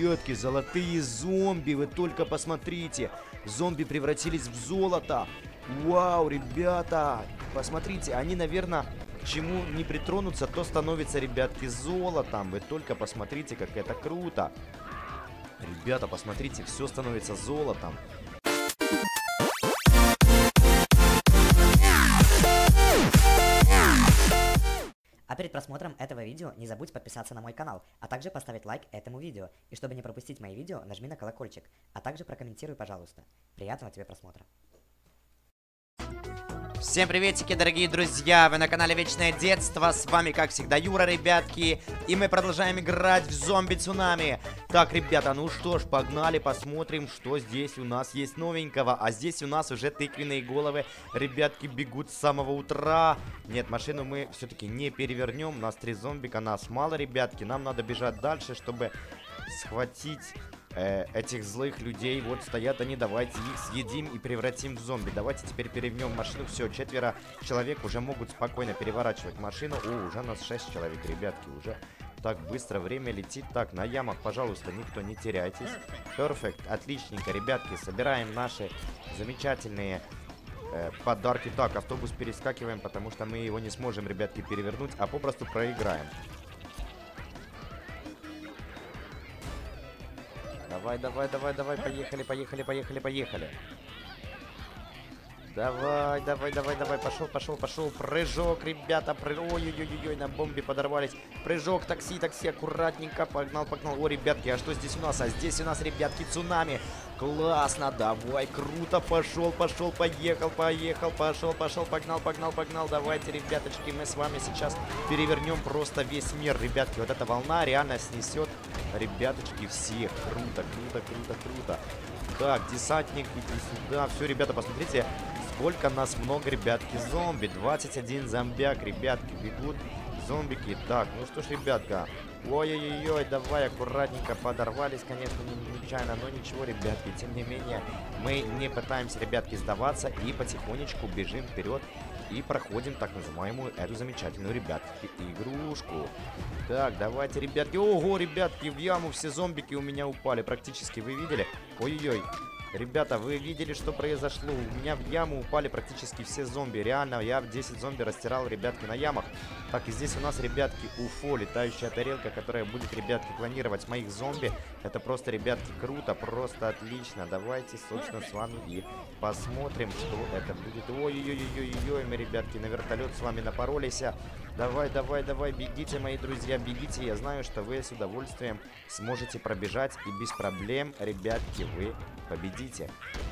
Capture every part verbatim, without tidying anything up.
ребятки, золотые зомби, вы только посмотрите. Зомби превратились в золото. Вау, ребята, посмотрите, они, наверное, к чему не притронутся, то становится, ребятки, золотом. Вы только посмотрите, как это круто. Ребята, посмотрите, все становится золотом. А перед просмотром этого видео не забудь подписаться на мой канал, а также поставить лайк этому видео. И чтобы не пропустить мои видео, нажми на колокольчик, а также прокомментируй, пожалуйста. Приятного тебе просмотра. Всем приветики, дорогие друзья, вы на канале Вечное Детство, с вами, как всегда, Юра, ребятки, и мы продолжаем играть в зомби-цунами. Так, ребята, ну что ж, погнали, посмотрим, что здесь у нас есть новенького. А здесь у нас уже тыквенные головы, ребятки, бегут с самого утра. Нет, машину мы все-таки не перевернем, у нас три зомбика, нас мало, ребятки, нам надо бежать дальше, чтобы схватить... этих злых людей. Вот стоят они, давайте их съедим и превратим в зомби. Давайте теперь перевернем машину. Все, четверо человек уже могут спокойно переворачивать машину. О, уже нас шесть человек, ребятки, уже так быстро время летит. Так, на ямах, пожалуйста, никто не теряйтесь. Перфект, отличненько, ребятки, собираем наши замечательные э, подарки. Так, автобус перескакиваем, потому что мы его не сможем, ребятки, перевернуть, а попросту проиграем. Давай, давай, давай, давай, поехали, поехали, поехали, поехали. Давай, давай, давай, давай, пошел, пошел, пошел. Прыжок, ребята, пры... ой-ой-ой-ой, на бомбе подорвались. Прыжок, такси, такси, аккуратненько, погнал, погнал. О, ребятки, а что здесь у нас? А здесь у нас, ребятки, цунами. Классно, давай, круто, пошел, пошел, поехал, поехал, пошел, пошел, погнал, погнал, погнал. Давайте, ребяточки, мы с вами сейчас перевернем просто весь мир, ребятки. Вот эта волна реально снесет, ребяточки, всех. Круто, круто, круто, круто. Так, десантник, иди сюда. Все, ребята, посмотрите, сколько нас много, ребятки, зомби. двадцать один зомбяк, ребятки, бегут зомбики. Так, ну что ж, ребятка. Ой-ой-ой, давай, аккуратненько, подорвались, конечно, нечаянно, но ничего, ребятки, тем не менее, мы не пытаемся, ребятки, сдаваться и потихонечку бежим вперед и проходим так называемую эту замечательную, ребятки, игрушку. Так, давайте, ребятки, ого, ребятки, в яму все зомбики у меня упали, практически, вы видели? Ой-ой-ой. Ребята, вы видели, что произошло? У меня в яму упали практически все зомби. Реально, я десять зомби растирал, ребятки, на ямах. Так, и здесь у нас, ребятки, уфо, летающая тарелка, которая будет, ребятки, клонировать моих зомби. Это просто, ребятки, круто, просто отлично. Давайте, собственно, с вами и посмотрим, что это будет. Ой-ой-ой-ой-ой, мы, ребятки, на вертолет с вами напоролись. Давай, давай, давай, бегите, мои друзья, бегите. Я знаю, что вы с удовольствием сможете пробежать, и без проблем, ребятки, вы победите.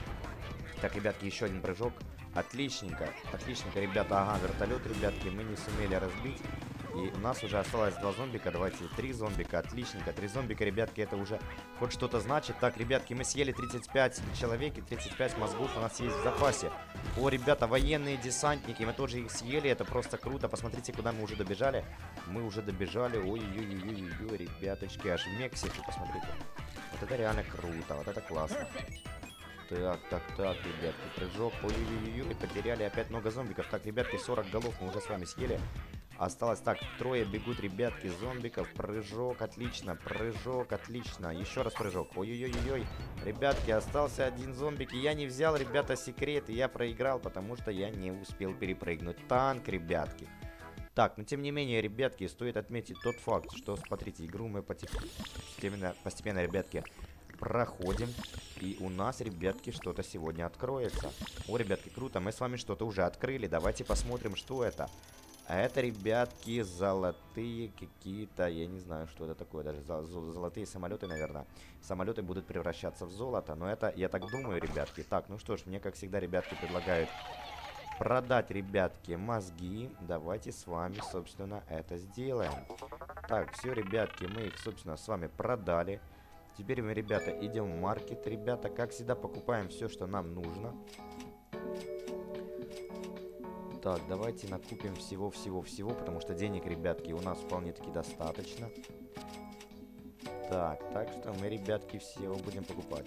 Так, ребятки, еще один прыжок. Отличненько, отличненько, ребята. Ага, вертолет, ребятки, мы не сумели разбить. И у нас уже осталось два зомбика. Давайте, три зомбика, отличненько. Три зомбика, ребятки, это уже хоть что-то значит. Так, ребятки, мы съели тридцать пять человек, и тридцать пять мозгов у нас есть в запасе. О, ребята, военные десантники, мы тоже их съели, это просто круто. Посмотрите, куда мы уже добежали. Мы уже добежали, ой-ой-ой-ой-ой, ребяточки, аж в Мексику, посмотрите. Вот это реально круто, вот это классно. Так, так, так, ребятки, прыжок, ой-ой-ой-ой, потеряли опять много зомбиков. Так, ребятки, сорок голов мы уже с вами съели. Осталось так, трое бегут, ребятки, зомбиков. Прыжок, отлично, прыжок, отлично. Еще раз прыжок, ой-ой-ой-ой. Ребятки, остался один зомбик. И я не взял, ребята, секрет, и я проиграл, потому что я не успел перепрыгнуть танк, ребятки. Так, но тем не менее, ребятки, стоит отметить тот факт, что, смотрите, игру мы постепенно, постепенно, ребятки, проходим. И у нас, ребятки, что-то сегодня откроется. О, ребятки, круто, мы с вами что-то уже открыли. Давайте посмотрим, что это. А это, ребятки, золотые какие-то, я не знаю, что это такое, даже золотые самолеты, наверное. Самолеты будут превращаться в золото, но это, я так думаю, ребятки. Так, ну что ж, мне, как всегда, ребятки, предлагают продать, ребятки, мозги. Давайте с вами, собственно, это сделаем. Так, все, ребятки, мы их, собственно, с вами продали. Теперь мы, ребята, идем в маркет, ребята, как всегда, покупаем все, что нам нужно. Так, давайте накупим всего-всего-всего, потому что денег, ребятки, у нас вполне-таки достаточно. Так, так что мы, ребятки, всего будем покупать.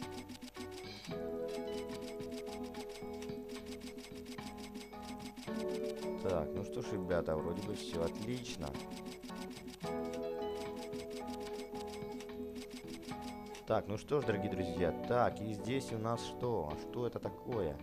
Так, ну что ж, ребята, вроде бы все отлично. Так, ну что ж, дорогие друзья. Так, и здесь у нас что? Что это такое?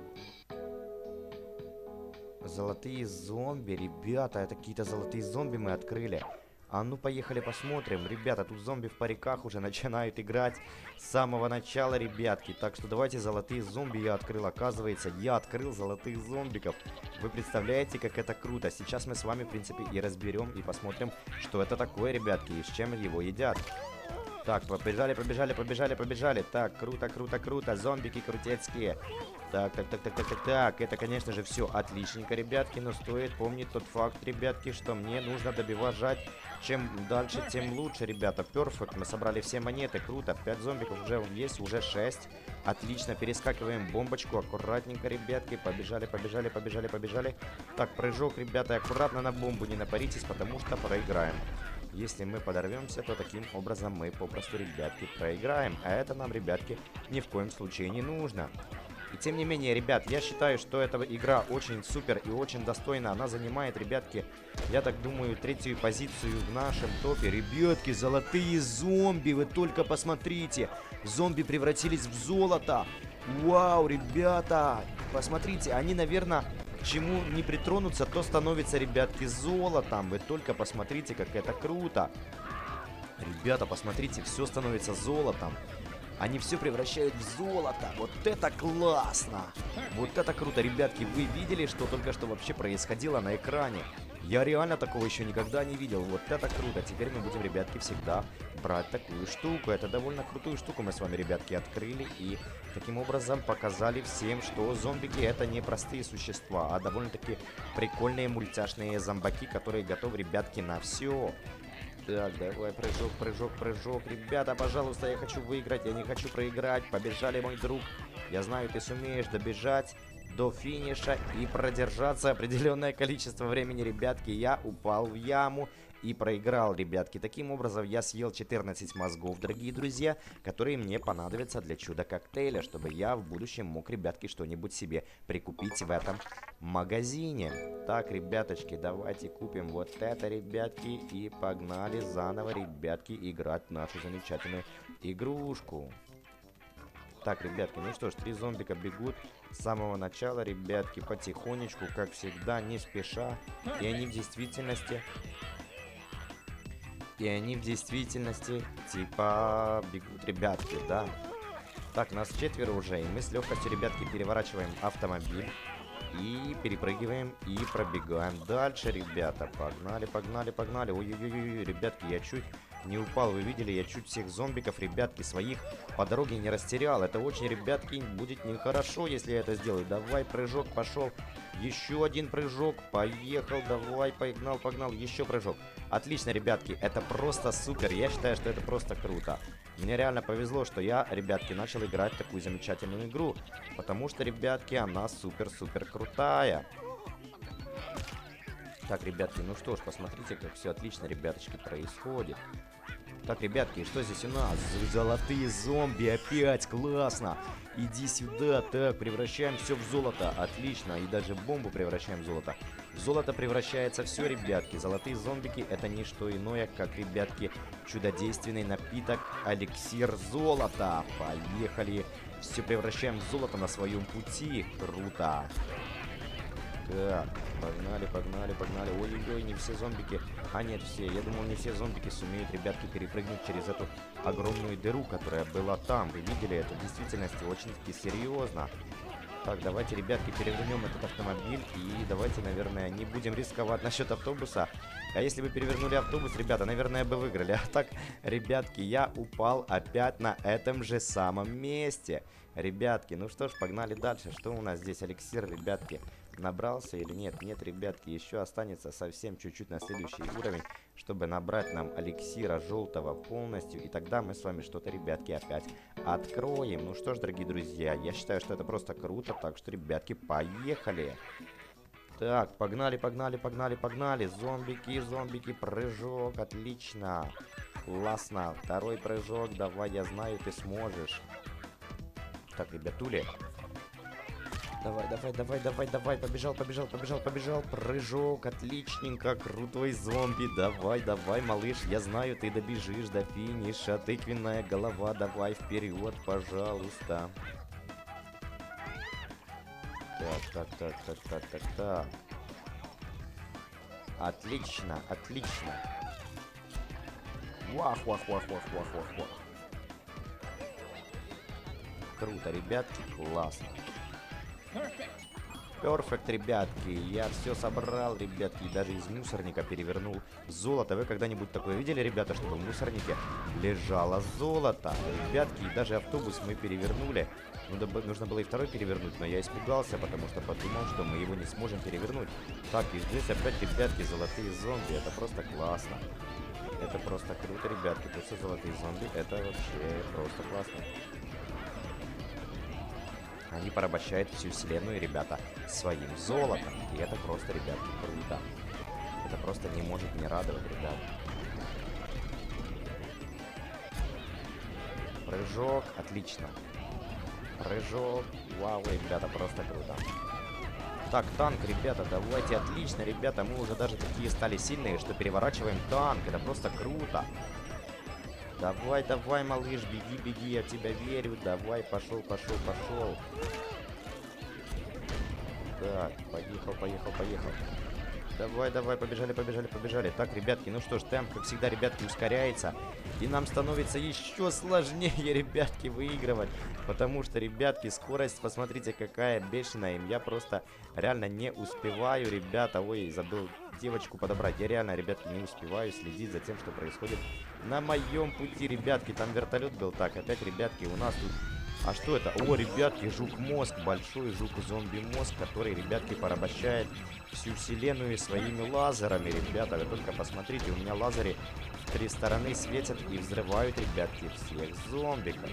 Золотые зомби, ребята, это какие-то золотые зомби мы открыли. А ну поехали посмотрим. Ребята, тут зомби в париках уже начинают играть с самого начала, ребятки. Так что давайте золотые зомби я открыл. Оказывается, я открыл золотых зомбиков. Вы представляете, как это круто. Сейчас мы с вами, в принципе, и разберем, и посмотрим, что это такое, ребятки, и с чем его едят. Так, побежали, побежали, побежали, побежали. Так, круто, круто, круто. Зомбики крутецкие. Так, так, так, так, так, так, так. Это, конечно же, все отличненько, ребятки. Но стоит помнить тот факт, ребятки, что мне нужно добивать. Чем дальше, тем лучше, ребята. Перфект. Мы собрали все монеты. Круто. пять зомбиков уже есть, уже шесть. Отлично. Перескакиваем бомбочку. Аккуратненько, ребятки. Побежали, побежали, побежали, побежали. Так, прыжок, ребята. Аккуратно на бомбу не напаритесь, потому что проиграем. Если мы подорвемся, то таким образом мы попросту, ребятки, проиграем. А это нам, ребятки, ни в коем случае не нужно. И тем не менее, ребят, я считаю, что эта игра очень супер и очень достойна. Она занимает, ребятки, я так думаю, третью позицию в нашем топе. Ребятки, золотые зомби, вы только посмотрите. Зомби превратились в золото. Вау, ребята, посмотрите, они, наверное... К чему не притронуться, то становится, ребятки, золотом. Вы только посмотрите, как это круто. Ребята, посмотрите, все становится золотом. Они все превращают в золото. Вот это классно. Вот это круто, ребятки. Вы видели, что только что вообще происходило на экране? Я реально такого еще никогда не видел. Вот это круто. Теперь мы будем, ребятки, всегда брать такую штуку. Это довольно крутую штуку мы с вами, ребятки, открыли. И таким образом показали всем, что зомбики это не простые существа, а довольно-таки прикольные мультяшные зомбаки, которые готовы, ребятки, на все. Так, давай, прыжок, прыжок, прыжок. Ребята, пожалуйста, я хочу выиграть, я не хочу проиграть. Побежали, мой друг. Я знаю, ты сумеешь добежать до финиша и продержаться определенное количество времени, ребятки. Я упал в яму и проиграл, ребятки. Таким образом, я съел четырнадцать мозгов, дорогие друзья, которые мне понадобятся для чудо-коктейля, чтобы я в будущем мог, ребятки, что-нибудь себе прикупить в этом магазине. Так, ребяточки, давайте купим вот это, ребятки, и погнали заново, ребятки, играть в нашу замечательную игрушку. Так, ребятки, ну что ж, три зомбика бегут с самого начала, ребятки, потихонечку, как всегда, не спеша. И они в действительности... И они в действительности, типа, бегут, ребятки, да. Так, нас четверо уже, и мы с легкостью, ребятки, переворачиваем автомобиль. И перепрыгиваем, и пробегаем дальше, ребята. Погнали, погнали, погнали. Ой-ой-ой, ребятки, я чуть не упал. Вы видели, я чуть всех зомбиков, ребятки, своих по дороге не растерял. Это очень, ребятки, будет нехорошо, если я это сделаю. Давай, прыжок, пошел. Еще один прыжок. Поехал, давай, погнал, погнал. Еще прыжок. Отлично, ребятки, это просто супер. Я считаю, что это просто круто. Мне реально повезло, что я, ребятки, начал играть в такую замечательную игру. Потому что, ребятки, она супер-супер крутая. Так, ребятки, ну что ж, посмотрите, как все отлично, ребяточки, происходит. Так, ребятки, что здесь у нас? Золотые зомби, опять, классно. Иди сюда, так, превращаем все в золото, отлично. И даже бомбу превращаем в золото. В золото превращается все, ребятки. Золотые зомбики это не что иное, как, ребятки, чудодейственный напиток эликсир золота. Поехали. Все превращаем в золото на своем пути. Круто. Так, погнали, погнали, погнали. Ой-ой-ой, не все зомбики. А нет, все. Я думал, не все зомбики сумеют, ребятки, перепрыгнуть через эту огромную дыру, которая была там. Вы видели, это в действительности очень-таки серьезно. Так, давайте, ребятки, перевернем этот автомобиль. И давайте, наверное, не будем рисковать насчет автобуса. А если бы перевернули автобус, ребята, наверное, бы выиграли. А так, ребятки, я упал опять на этом же самом месте. Ребятки, ну что ж, погнали дальше. Что у нас здесь? Эликсир, ребятки, набрался или нет? Нет, ребятки, еще останется совсем чуть-чуть на следующий уровень, чтобы набрать нам эликсира желтого полностью. И тогда мы с вами что-то, ребятки, опять откроем. Ну что ж, дорогие друзья, я считаю, что это просто круто. Так что, ребятки, поехали. Так, погнали, погнали, погнали, погнали. Зомбики, зомбики, прыжок, отлично. Классно. Второй прыжок, давай, я знаю, ты сможешь. Так, ребятули. Давай, давай, давай, давай, давай. Побежал, побежал, побежал, побежал. Прыжок, отличненько. Крутой зомби. Давай, давай, малыш. Я знаю, ты добежишь до финиша. Тыквенная голова. Давай вперед, пожалуйста. Так, так, так, так, так, так, так. Отлично, отлично. Вах, вах, вах, вах, вах, вах, вах. Круто, ребятки, классно. Перфект, ребятки. Я все собрал, ребятки. Даже из мусорника перевернул золото. Вы когда-нибудь такое видели, ребята, чтобы в мусорнике лежало золото? Ребятки, и даже автобус мы перевернули. Ну, нужно было и второй перевернуть, но я испугался, потому что подумал, что мы его не сможем перевернуть. Так, и здесь опять, ребятки, золотые зомби. Это просто классно. Это просто круто, ребятки. Тут все золотые зомби. Это вообще просто классно. Они порабощают всю вселенную, ребята, своим золотом. И это просто, ребятки, круто. Это просто не может не радовать, ребят. Прыжок, отлично. Прыжок, вау, ребята, просто круто. Так, танк, ребята, давайте, отлично, ребята. Мы уже даже такие стали сильные, что переворачиваем танк. Это просто круто. Давай, давай, малыш, беги, беги, я в тебя верю. Давай, пошел, пошел, пошел. Так, поехал, поехал, поехал. Давай, давай, побежали, побежали, побежали. Так, ребятки, ну что ж, темп, как всегда, ребятки, ускоряется. И нам становится еще сложнее, ребятки, выигрывать. Потому что, ребятки, скорость, посмотрите, какая бешеная. Я просто реально не успеваю, ребята. Ой, забыл девочку подобрать. Я реально, ребятки, не успеваю следить за тем, что происходит на моем пути, ребятки. Там вертолет был. Так, опять, ребятки, у нас тут... А что это? О, ребятки, жук-мозг. Большой жук-зомби-мозг, который, ребятки, порабощает всю вселенную своими лазерами, ребята. Вы только посмотрите, у меня лазеры в три стороны светят и взрывают, ребятки, всех зомбиков.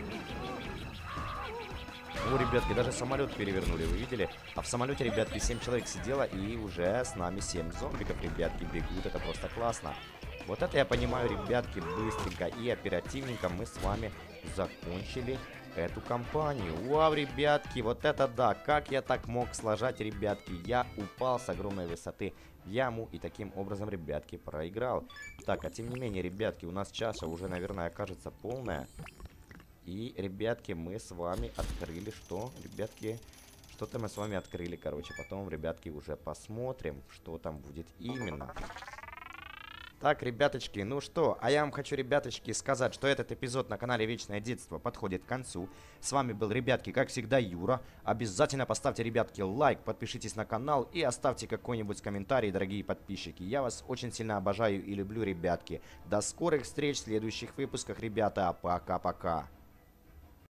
О, ребятки, даже самолет перевернули, вы видели? А в самолете, ребятки, семь человек сидело, и уже с нами семь зомбиков, ребятки, бегут. Это просто классно. Вот это я понимаю, ребятки, быстренько и оперативненько мы с вами закончили эту кампанию. Вау, ребятки, вот это да, как я так мог сложать, ребятки? Я упал с огромной высоты в яму и таким образом, ребятки, проиграл. Так, а тем не менее, ребятки, у нас чаша уже, наверное, окажется полная. И, ребятки, мы с вами открыли что? Ребятки, что-то мы с вами открыли, короче. Потом, ребятки, уже посмотрим, что там будет именно. Так, ребяточки, ну что, а я вам хочу, ребяточки, сказать, что этот эпизод на канале Вечное Детство подходит к концу. С вами был, ребятки, как всегда, Юра. Обязательно поставьте, ребятки, лайк, подпишитесь на канал и оставьте какой-нибудь комментарий, дорогие подписчики. Я вас очень сильно обожаю и люблю, ребятки. До скорых встреч в следующих выпусках, ребята. Пока-пока.